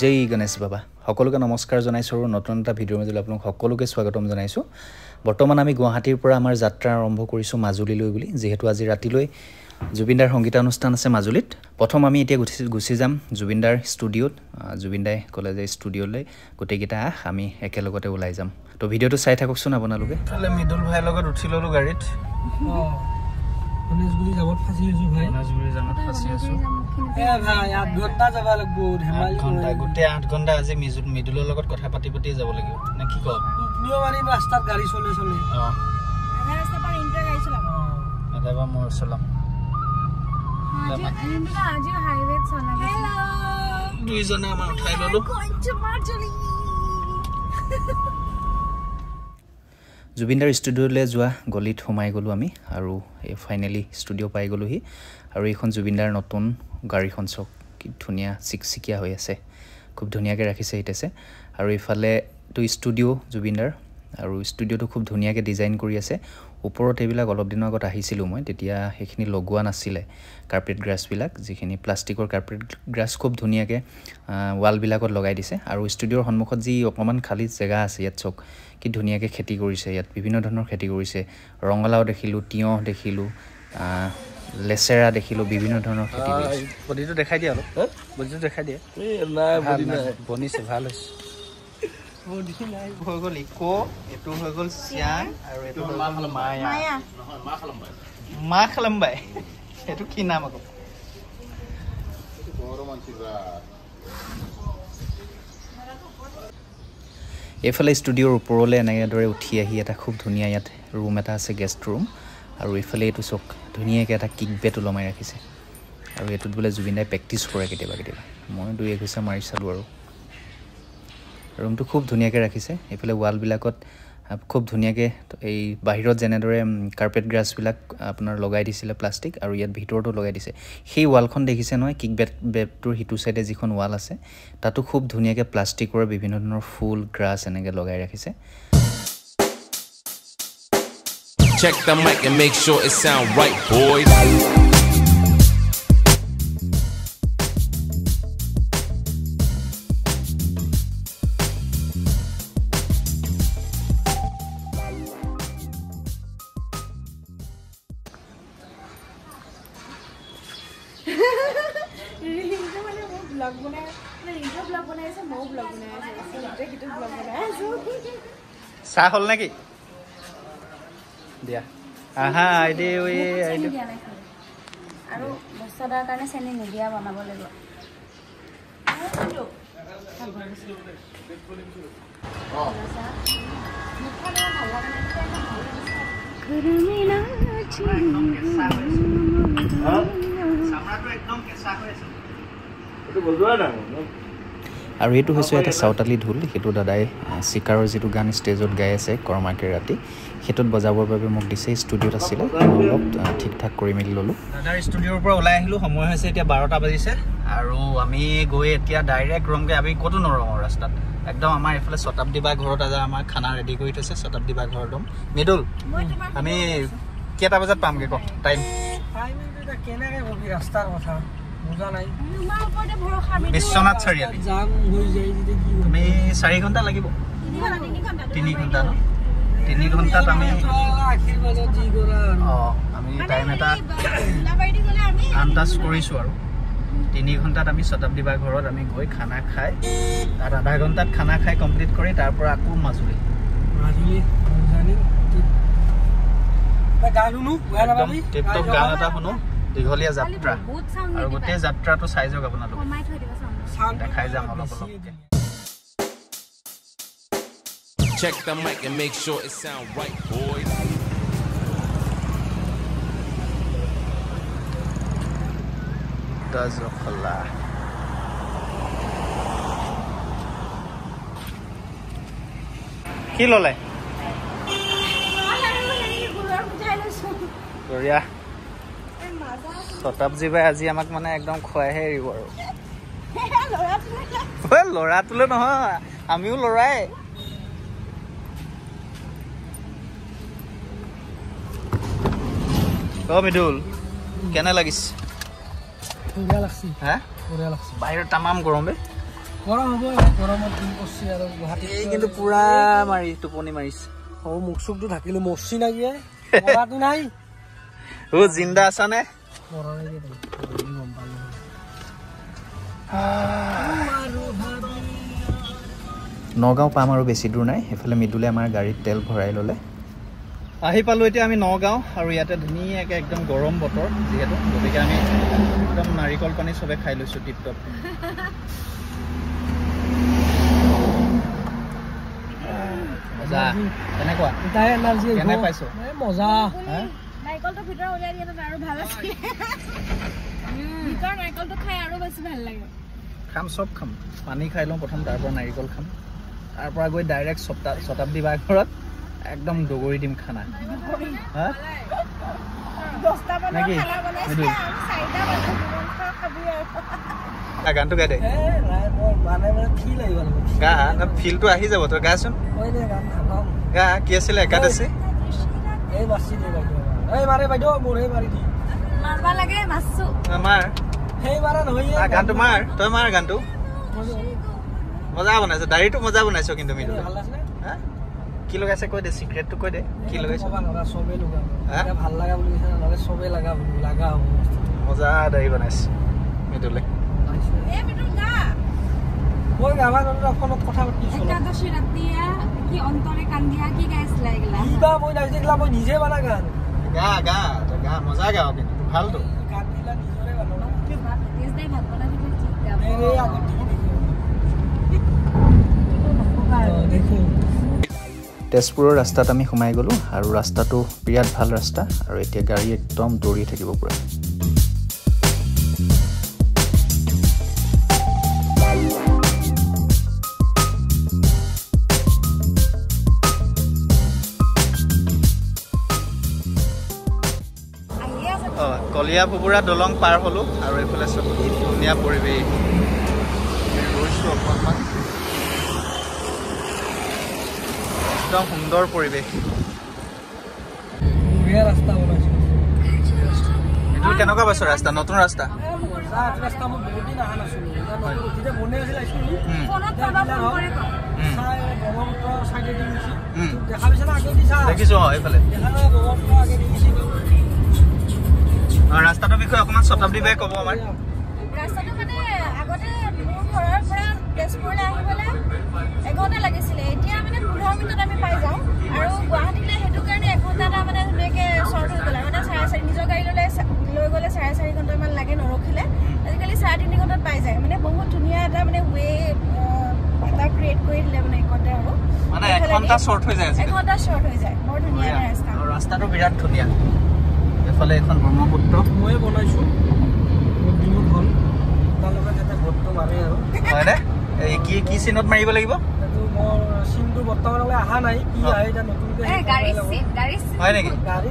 জয় গণেশ বাবা সকলোকে নমস্কাৰ জনাইছো আৰু নতুন এটা ভিডিঅ'ৰ মাজলৈ আপোনালোক সকলোকে স্বাগতম জনাইছো বৰ্তমান আমি গুৱাহাটীৰ পৰা আমাৰ যাত্ৰা আৰম্ভ কৰিছো মাজুলীলৈ বুলি যেহেতু আজি ৰাতিলৈ জুবিনদাৰ সংগীতানুষ্ঠান আছে মাজুলীত প্ৰথম আমি এতিয়া গুছি যাম জুবিনদাৰ ষ্টুডিঅ'ত জুবিনদাই কলেজৰ ষ্টুডিঅ'লৈ গোটেইকেইটা আমি একেলগতে ওলাই যাম তো ভিডিঅ'টো চাই থাককচোন আপোনালোকে তালে মিদুল ভাইৰ লগত উঠি ললো গাড়ীত গণেশগুৰি যাবত ফাঁচি আছো ভাই গণেশগুৰি যাবত ফাঁচি আছো এ ভাই 8 ঘণ্টা যাব লাগিব ধেমালি ঘণ্টা গোটে 8 ঘণ্টা আজি মিদুলৰ লগত কথা পাতি যাব লাগিব না কি কও নিয়মানি ৰাস্তাত গাড়ী চলে আধা ৰাস্তা পাৰ ইন্টাৰ গাড়ী চলাব আদাবা মোৰ চলাম আজি হাইৱে চলাব হেল্ল দুইজনে আমাৰ উঠাই ললো মাজুলী জুবিনদাৰ ষ্টুডিঅ'লৈ যোৱা গলিত সোমাই গলো আমি আৰু এই ফাইনালি ষ্টুডিঅ' পাই গলোহি আৰু এইখন জুবিনদাৰ নতুন গাড়ীখন চক কি ধুনীয়া চিকচিকিয়া হৈ আছে খুব ধুনীয়াকৈ ৰাখিছে হিতেছে আৰু ইফালে তো ষ্টুডিঅ' জুবিনদাৰ আৰু ষ্টুডিঅ'টো খুব ধুনীয়াকৈ ডিজাইন কৰি আছে ওপৰত এইবিলাক অলপ দিনৰ আগত আহিছিলোঁ মই তেতিয়া সেইখিনি লগোৱা নাছিলে কাৰ্পেট গ্ৰাছবিলাক যিখিনি প্লাষ্টিকৰ কাৰ্পেট গ্ৰাছ খুব ধুনীয়াকৈ ৱালবিলাকত লগাই দিছে আৰু ষ্টুডিঅ'ৰ সন্মুখত যি অকণমান খালী জেগা আছে ইয়াত চক কি ধুনীয়াকৈ খেতি কৰিছে ইয়াত বিভিন্ন ধৰণৰ খেতি কৰিছে ৰঙালাও দেখিলোঁ তিয়হ দেখিলোঁ লেচেৰা দেখিলোঁ বিভিন্ন ধৰণৰ খেতি কৰিছে বডিটো দেখাই দিয়া অলপ বডিটো দেখাই দিয়া নাই বডি নাই বনিছে ভাল হৈছে বডি নাই হৈ গ'ল ইকো এইটো হৈ গ'ল চিয়াং আৰু এইটো হৈ গ'ল মায়া নহয় মা খালাম্বাই এইটো কি নাম আকৌ এইফালে ষ্টুডিঅ'ৰ ওপৰলৈ এনেদৰে উঠি আহি এটা খুব ধুনীয়া ইয়াত ৰুম এটা আছে গেষ্ট ৰুম আৰু এইফালে এইটো চক ধুনীয়াকৈ এটা কিক বেট ওলমাই ৰাখিছে আৰু এইটোত বোলে জুবিনদাই প্ৰেক্টিছ কৰে কেতিয়াবা মই দুই এঘোচা মাৰি চালোঁ আৰু ৰুমটো খুব ধুনীয়াকৈ ৰাখিছে এইফালে ৱালবিলাকত খুব ধুনীয়াকৈ এই বাহিৰত যেনেদৰে কাৰ্পেট গ্ৰাছবিলাক আপোনাৰ লগাই দিছিলে প্লাষ্টিক আৰু ইয়াত ভিতৰতো লগাই দিছে সেই ৱালখন দেখিছে নহয় কিক বেটটোৰ সিটো চাইডে যিখন ৱাল আছে তাতো খুব ধুনীয়াকৈ প্লাষ্টিকৰ বিভিন্ন ধৰণৰ ফুল গ্ৰাছ এনেকৈ লগাই ৰাখিছে Check the mic and make sure it sound right, boys. চাহ হ'ল নেকি দিয়া আহা আইডি আইডি আৰু বস্তাদাৰ কাৰণে চেনি নিদিয়া বনাব লাগিব আৰু এইটো হৈছে এটা চাউতালী ঢোল সেইটো দাদাই চিকাৰৰ যিটো গান ষ্টেজত গাই আছে কৰ্মাকে ৰাতি সেইটোত বজাবৰ বাবে মোক দিছে ষ্টুডিঅ'ত আছিলে অলপ ঠিক ঠাক কৰি মেলি ল'লোঁ দাদাৰ ষ্টুডিঅ'ৰ পৰা ওলাই আহিলোঁ সময় হৈছে এতিয়া 12টা বাজিছে আৰু আমি গৈ এতিয়া ডাইৰেক্ট ৰংগে আমি ক'তো নৰওঁ ৰাস্তাত একদম আমাৰ এইফালে শতাব্দী বা ঘৰত আজি আমাৰ খানা ৰেডি কৰি থৈছে শতাব্দী বা ঘৰৰ দম মিদুল আমি কেইটা বজাত পামগৈ কওক টাইম কেনেকৈ ভাবি ৰাস্তাৰ কথা বুজা নাই বিশ্বনাথ চাৰিআলি জাম হৈ যায় যদি কি আমি 4 ঘণ্টা লাগিব 3 ঘণ্টা ন 3 ঘণ্টাত আমি আশীৰ্বাদত যি কৰা আমি টাইম এটা আন্দাজ কৰিছোঁ আৰু 3 ঘণ্টাত আমি শতাব্দী বা ঘৰত আমি গৈ খানা খাই তাত আধা ঘণ্টাত খানা খাই কমপ্লিট কৰি তাৰ পৰা আকৌ মাজুলী জানি গান শুনো টিপটপ গান এটা শুনো দীঘলীয়া যাত্ৰা আৰু গোটেই যাত্ৰাটো চাই যাওক আপোনালোক দেখাই যাম অলপ অলপ Check the mic and make sure it sound right, boys. Does Allah. কি ললে বঢ়িয়া শতাব্দী বাই আজি আমাক মানে একদম খুৱাইহে এৰিব আৰু ল'ৰাটোলৈ নহয় আমিও ল'ৰাই মিদুল কেনে লাগিছে বঢ়িয়া লাগছে হ্যাঁ বঢ়িয়া লাগছে বাইরে তামাম গরম বে গৰম হ'ব গৰমত দিন কৰছি আৰু গুৱাহাটীত এই কিন্তু পুৰা মাৰি টোপনি মাৰিছে মুখ চুকটো ঢাকিলো মৰছি না কিয়ে মৰাটো নাই ও জিন্দা আছা নে নগাঁও পাম আৰু বেছি দূৰ নাই এফালে মিদুলে আমাৰ গাড়ীত তেল ভৰাই ল'লে আহি পালোঁ এতিয়া আমি নগাঁও আৰু ইয়াতে ধুনীয়াকৈ একদম গৰম বতৰ যিহেতু গতিকে আমি একদম নাৰিকল পানী চবে খাই লৈছোঁ টিপটপ মজা কেনেকুৱা কেনে পাইছোঁ মজা নাৰিকলটো ভিতৰত উলিয়াই দিয়ে আৰু ভাল আছে ভিতৰৰ নাৰিকলটো খাই আৰু বেছি ভাল লাগে খাম চব খাম পানী খাই লওঁ প্ৰথম তাৰ পৰা নাৰিকল খাম তাৰ পৰা গৈ ডাইৰেক্ট শতাব্দী বাঘৰত একদম দগৰি দিম খানা হা নেকি গানটো গাই দে গা ফিলটো আহি যাব তই গাচোন গা কি আছিলে একাদশী গানটো মাৰ তই মাৰ গানটো মজা বনাইছ দাড়িটো মজা বনাইছ কিন্তু মিদুল কি লগাইছে কৈ দে চিক্ৰেটটো কৈ দে কি লগাইছ মজা দাড়ি বনাইছে মিদুলে নিজে বানা গান গা গা গা মজা গাও কিন্তু ভালতো তেজপুৰৰ ৰাস্তাত আমি সোমাই গ'লোঁ আৰু ৰাস্তাটো বিৰাট ভাল ৰাস্তা আৰু এতিয়া গাড়ী একদম দৌৰি থাকিব পুৰা কলিয়া ফুবুৰা দলং পাৰ হ'লোঁ আৰু এইফালে চব ধুনীয়া পৰিৱেশ ৰৈছোঁ অকণমান একদম সুন্দৰ পৰিৱেশ ৰাস্তা বনাইছো এইটো কেনেকুৱা পাইছ ৰাস্তা নতুন ৰাস্তা ৰাস্তা মই বহুত দিন অহা নাছিলো দেখিছো এইফালে ৰাস্তাটোৰ বিষয়ে অকণমান শতাব্দী বাই ক'ব আমাৰ ৰাস্তাটো মানে আগতে মোৰ ঘৰৰ পৰা তেজপুৰলৈ আহিবলৈ এঘণ্টা লাগিছিলে এতিয়া মানে 15 মিনিটত আমি পাই যাওঁ আৰু গুৱাহাটীলৈ সেইটো কাৰণে এঘণ্টা এটা মানে ধুনীয়াকৈ শ্বৰ্ট হৈ গ'ল মানে 4:30 নিজৰ গাড়ী লৈ গ'লে 4.5 ঘণ্টামান লাগে নৰখিলে আজিকালি 3.5 ঘণ্টাত পাই যায় মানে বহুত ধুনীয়া এটা মানে ৱে এটা ক্ৰিয়েট কৰি দিলে মানে একতে আৰু মানে এঘণ্টা শ্বৰ্ট হৈ যায় এঘণ্টা শ্বৰ্ট হৈ যায় বৰ ধুনীয়া এটা ৰাস্তা আৰু ৰাস্তাটো বিৰাট ধুনীয়া এফালে এখন ব্ৰহ্মপুত্ৰ ময়ে বনাইছোঁ বহুত দিনত হ'ল তাৰ লগত এটা ভোটটো মাৰে আৰু হয়নে এই কি চিনত মাৰিব লাগিব মোৰ চিনটো বৰ্তমানলৈ অহা নাই কি আহে এতিয়া নতুনকৈ হয় নেকি গাড়ী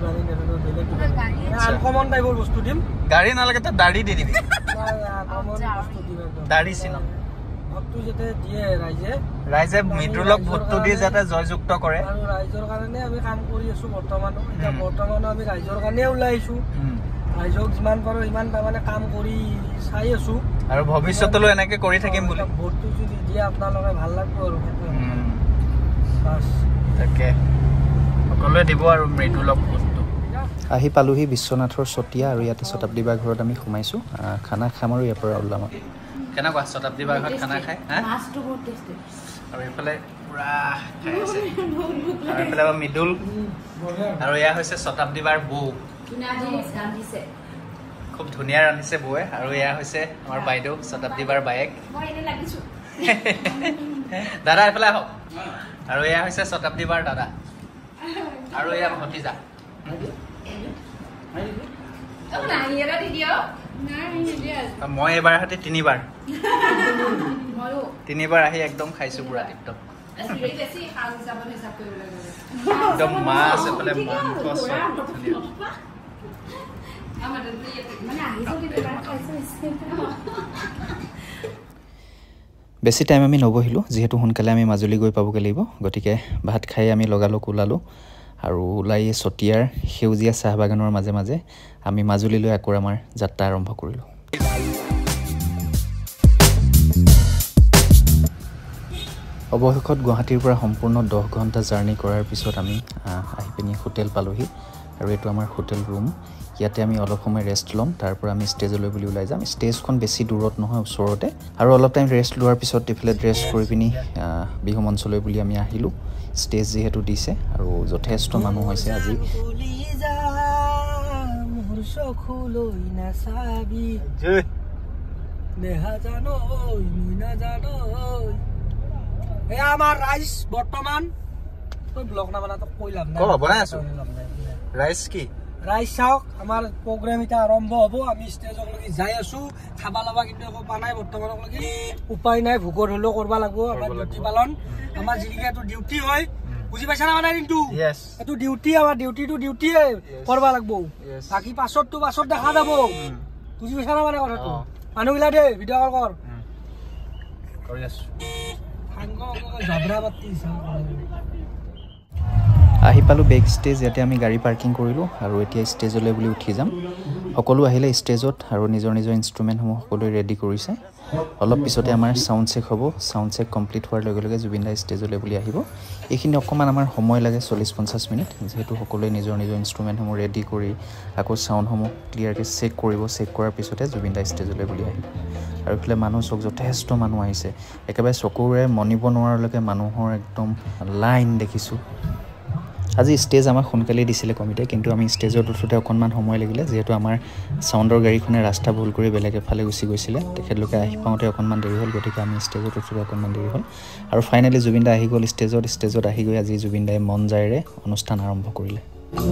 আনকমন টাইপৰ বস্তু দিম গাড়ী নালাগে তই দাড়ি দি দিবি দাড়ি চিনত ভোটটো যাতে দিয়ে ৰাইজে মৃদুলক ভোটটো দি যাতে জয়যুক্ত কৰে আৰু ৰাইজৰ কাৰণে আমি কাম কৰি আছো বৰ্তমানো এতিয়া বৰ্তমানো আমি ৰাইজৰ কাৰণে ওলাই আহিছো ৰাইজক যিমান পাৰো সিমান তাৰমানে কাম কৰি চাই আছো আৰু ভৱিষ্যতলৈ এনেকে কৰি থাকিম বুলি ভোটটো যদি দিয়ে আপোনালোকে ভাল লাগিব আৰু তাকে সকলোৱে দিব আৰু মৃদুলক ভোটটো আহি পালোহি বিশ্বনাথৰ চতিয়া আৰু ইয়াতে শতাব্দী বাৰ ঘৰত আমি সোমাইছোঁ খানা খাম আৰু ইয়াৰ পৰা ওলাম কেনেকুৱা শতাব্দী বাৰ ঘৰত খানা খাই আৰু এইফালে পুৰা খাই আছে আৰু এইফালে মৃদুল আৰু এয়া হৈছে শতাব্দী বাৰ বৌ খুব ধুনীয়া ৰান্ধিছে বৌয়ে আৰু এয়া হৈছে আমাৰ বাইদেউ শতাব্দী বাৰ বায়েক দাদা এইফালে আহক আৰু এয়া হৈছে শতাব্দী বাৰ দাদা আৰু এয়া ভতিজা মই এইবাৰ সৈতে তিনিবাৰ আহি একদম খাইছো পুৰা টিপটপ একদম মাছ এফালে মাংস বেছি টাইম আমি নবহিলোঁ যিহেতু সোনকালে আমি মাজুলী গৈ পাবগৈ লাগিব গতিকে ভাত খাই আমি লগালগ ওলালোঁ আৰু ওলাই চতিয়াৰ সেউজীয়া চাহ বাগানৰ মাজে মাজে আমি মাজুলীলৈ আকৌ আমাৰ যাত্ৰা আৰম্ভ কৰিলোঁ অৱশেষত গুৱাহাটীৰ পৰা সম্পূৰ্ণ 10 ঘণ্টা জাৰ্নি কৰাৰ পিছত আমি আহি পিনি হোটেল পালোহি আৰু এইটো আমাৰ হোটেল ৰুম ইয়াতে আমি অলপ সময় ৰেষ্ট ল'ম তাৰ পৰা আমি ষ্টেজলৈ বুলি ওলাই যাম ষ্টেজখন বেছি দূৰত নহয় ওচৰতে আৰু অলপ টাইম ৰেষ্ট লোৱাৰ পিছত টিফিলে ড্ৰেছ কৰি পিনি বিহু মঞ্চলৈ বুলি আমি আহিলোঁ ষ্টেজ যিহেতু দিছে আৰু যথেষ্ট মানুহ হৈছে আজি আমাৰ ৰাইজ বৰ্তমান ব্লগ নাবানা তো কৈ লাভ নাই বনাই আছো ৰাইজ কি ৰাইজ চাওক আমাৰ প্ৰগ্ৰাম এটা আৰম্ভ হ'ব আমি ষ্টেজলৈকে যাই আছো খাবা লবা কিন্তু একো পা নাই বৰ্তমানলৈকে উপায় নাই ভোকৰ হলেও কৰিব লাগিব আমাৰ ডিউটি পালন আমাৰ যিটো এইটো ডিউটি হয় বুজি পাইছা না মানে কিন্তু এইটো ডিউটি আমাৰ ডিউটিটো ডিউটিয়ে কৰিব লাগিব বাকি পাছতটো পাছত দেখা যাব বুজি পাইছা না মানে কথাটো মানুহগিলা দে ভিডিঅ' কল কৰ কৰি আছো আহি পালোঁ বেক ষ্টেজ ইয়াতে আমি গাড়ী পাৰ্কিং কৰিলোঁ আৰু এতিয়া ষ্টেজলৈ বুলি উঠি যাম সকলো আহিলে ষ্টেজত আৰু নিজৰ নিজৰ ইনষ্ট্ৰুমেণ্টসমূহ সকলোৱে ৰেডি কৰিছে অলপ পিছতে আমাৰ সাউণ্ড চেক হ'ব সাউণ্ড চেক কমপ্লিট হোৱাৰ লগে লগে জুবিন দা ষ্টেজলৈ বুলি আহিব এইখিনি অকণমান আমাৰ সময় লাগে 40-50 মিনিট যিহেতু সকলোৱে নিজৰ নিজৰ ইনষ্ট্ৰুমেণ্টসমূহ ৰেডি কৰি আকৌ সাউণ্ডসমূহ ক্লিয়াৰকৈ চেক কৰিব চেক কৰাৰ পিছতে জুবিন দা ষ্টেজলৈ বুলি আহিব আৰু এইফালে মানুহ চক যথেষ্ট মানুহ আহিছে একেবাৰে চকুৰে মনিব নোৱাৰালৈকে মানুহৰ একদম লাইন দেখিছোঁ আজি ষ্টেজ আমাক সোনকালে দিছিলে কমিটিয়ে কিন্তু আমি ষ্টেজত উঠোতে অকণমান সময় লাগিলে যিহেতু আমাৰ সাউণ্ডৰ গাড়ীখনে ৰাস্তা ভুল কৰি বেলেগ এফালে গুচি গৈছিলে তেখেতলোকে আহি পাওঁতে অকণমান দেৰি হ'ল গতিকে আমি ষ্টেজত উঠোতে অকণমান দেৰি হ'ল আৰু ফাইনেলি জুবিন দা আহি গ'ল ষ্টেজত আহি গৈ আজি জুবিন দাই মন যায়ৰে অনুষ্ঠান আৰম্ভ কৰিলে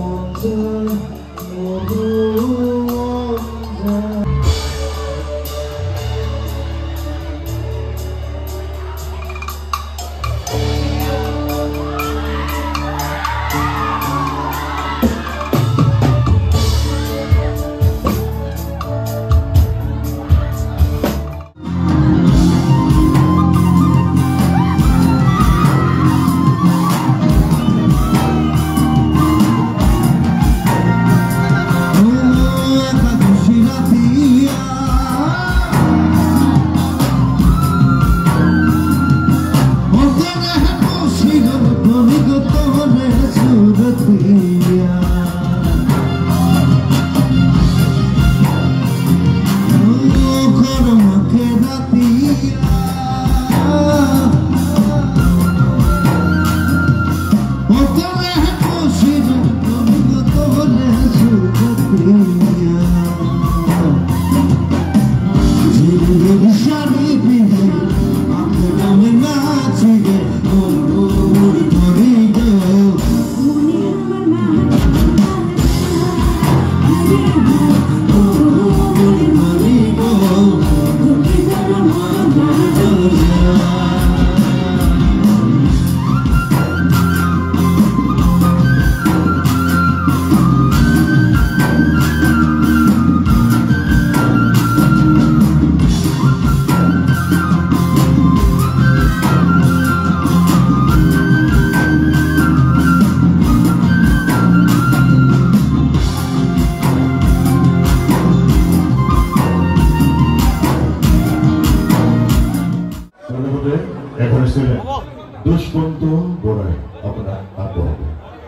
দুষ্কন্ত বড়াই আপনার আগবঢ়াব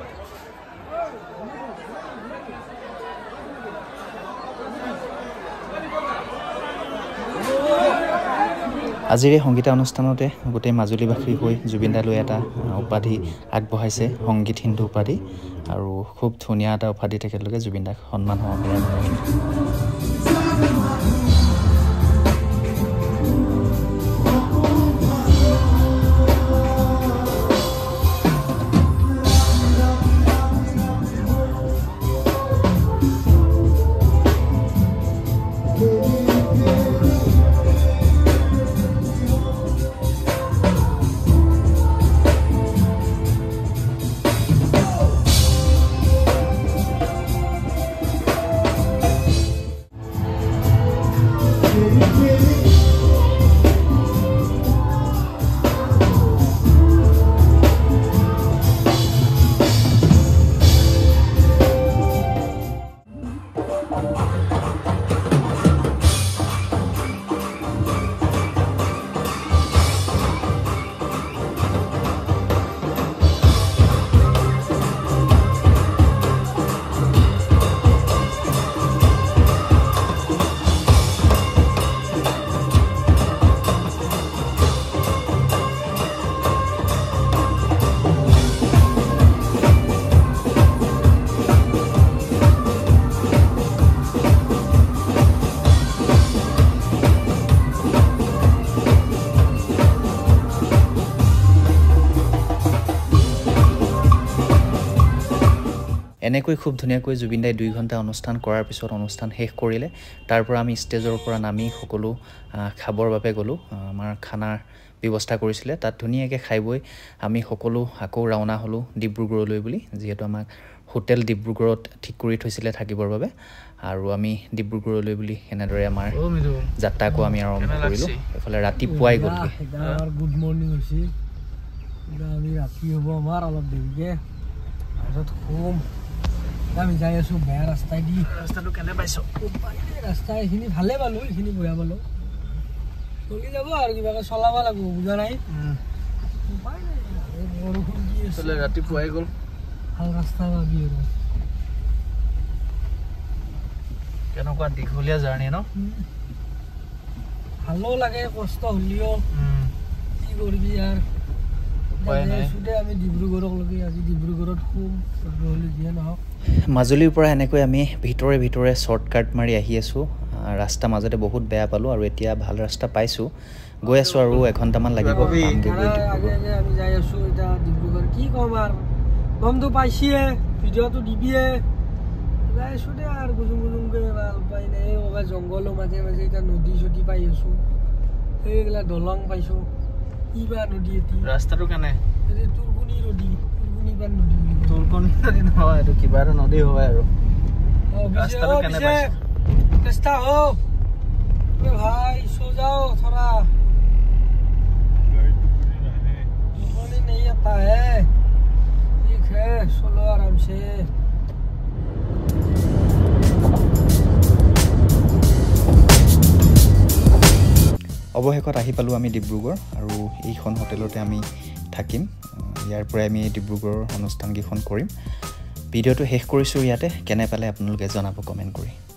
আজিৰ এই সংগীতা অনুষ্ঠানতে গোটেই মাজুলীবাসী হৈ জুবিন দালৈ এটা উপাধি আগবঢ়াইছে সংগীত হিন্দু উপাধি আৰু খুব ধুনীয়া এটা উপাধি তেখেতলোকে জুবিন দাক সন্মান সহকাৰে এনেকৈ খুব ধুনীয়াকৈ জুবিন দাই 2 ঘণ্টা অনুষ্ঠান কৰাৰ পিছত অনুষ্ঠান শেষ কৰিলে তাৰ পৰা আমি ষ্টেজৰ পৰা নামি সকলো খাবৰ বাবে গলো আমাৰ খানাৰ ব্যৱস্থা কৰিছিলে তাত ধুনীয়াকৈ খাই বৈ আমি সকলো আকৌ ৰাওনা হলো ডিব্ৰুগড়লৈ বুলি যেহেতু আমাক হোটেল ডিব্ৰুগড়ত ঠিক কৰি থৈছিলে থাকিবৰ বাবে আৰু আমি ডিব্ৰুগড়লৈ বুলি এনেদৰে আমাৰ যাত্ৰাকো আমি আৰম্ভ কৰিলো এফালে ৰাতিপুৱাই গ'ল গুড মৰ্নিং হৈছে আমি ৰাতি হ'ব আমাৰ অলপ দেৰিকে তাৰপিছত হোম আমি যাই আছো বেয়া ৰাস্তাই দি ৰাস্তাটো কেনে পাইছো ৰাস্তা এইখিনি ভালে পালো এইখিনি বেয়া পালো চলি যাব আৰু কিবাকে চলাব লাগিব বুজা নাই উপায় নাই বৰষুণ দি আছে ৰাতিপুৱাই গ'ল ভাল ৰাস্তা লাগি আৰু কেনেকুৱা দীঘলীয়া জাৰ্ণি ন ভালো লাগে কষ্ট হ'লেও কি কৰিবি আৰু আমি ডিব্ৰুগড়ক লগি আজি ডিব্ৰুগড়ত খুব হ'লে যিয়ে নহওক মাজুলীৰ পৰা এনেকৈ আমি ভিতৰে ভিতৰে শ্বৰ্টকাট মাৰি আহি আছোঁ ৰাস্তা মাজতে বহুত বেয়া পালোঁ আৰু এতিয়া ভাল ৰাস্তা পাইছোঁ গৈ আছোঁ আৰু 1 ঘণ্টামান লাগিব আগে আমি যাই আছোঁ এতিয়া ডিব্ৰুগড় কি ক'ম আৰু গমটো পাইছিয়ে ভিডিঅ'টো দিবিয়ে যাই আছোঁ দে আৰু গুজুংকৈ ভাল উপায় নাই ক'ৰবাত জংঘলৰ মাজে মাজে এতিয়া নদী চদী পাই আছোঁ সেইবিলাক দলং পাইছোঁ কিবা নদী এতিয়া ৰাস্তাটো কেনে তুৰকুনি নদী তুৰকুনি পাৰ নদী তুৰকুনি নদী নহয় এইটো কিবা এটা নদী হয় আৰু ৰাস্তাটো কেনে পাইছে চেষ্টা हो भाई सो जाओ थोड़ा तुरकुनी नहीं आता है ठीक है सोलो आराम से অৱশেষত আহি পালোঁ আমি ডিব্ৰুগড় আৰু এইখন হোটেলতে আমি থাকিম ইয়াৰ পৰাই আমি ডিব্ৰুগড়ৰ অনুষ্ঠানকেইখন কৰিম ভিডিঅ'টো শেষ কৰিছোঁ ইয়াতে কেনে পালে আপোনালোকে জনাব কমেণ্ট কৰি